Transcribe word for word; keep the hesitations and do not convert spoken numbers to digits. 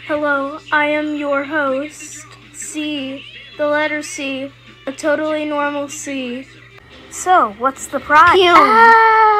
Hello, I am your host, C, the letter C, a totally normal C. So, what's the prize? Ah!